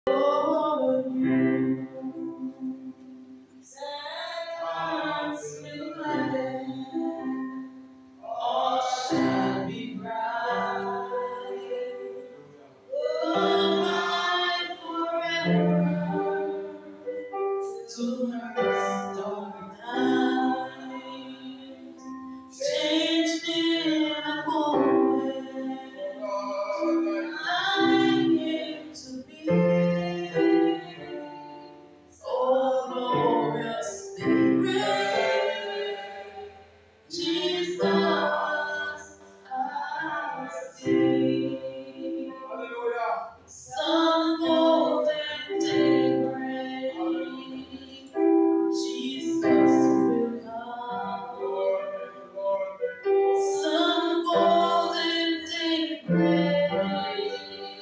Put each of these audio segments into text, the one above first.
For you, hearts will gladden, all shall be bright. Goodbye forever to her stormy night. Changed in a moment, I came to be. Oh, glorious day, Jesus, I see. Hallelujah. Sun golden daybreak, Jesus will come. Sun golden daybreak,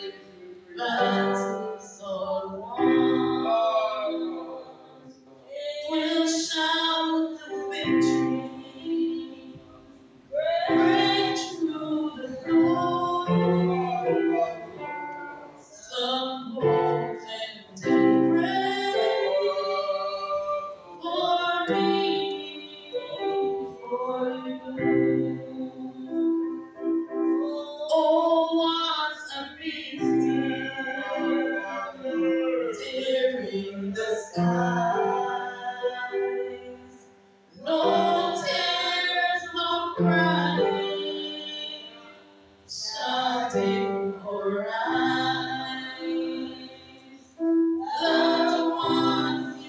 battles are won. We'll shout the victory, break through the door. Some golden daybreak for me, for you. Oh, what a mystery, tearing the skies. No tears, no crying, shutting her eyes. Loved ones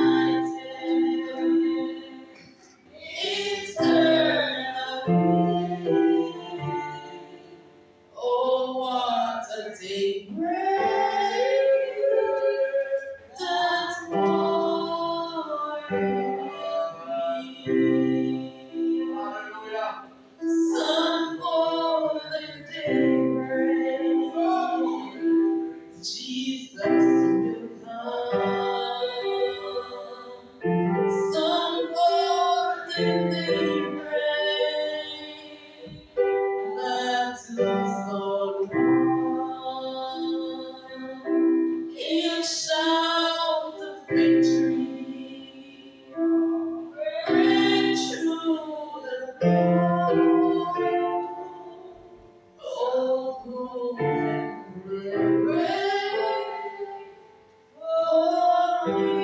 united, eternally. Oh, what a day that's for me. Hallelujah. Some golden daybreak, Jesus will come. Some golden daybreak, let's lose all wrong. He'll shout the victory, break through the door. Oh, golden daybreak for me.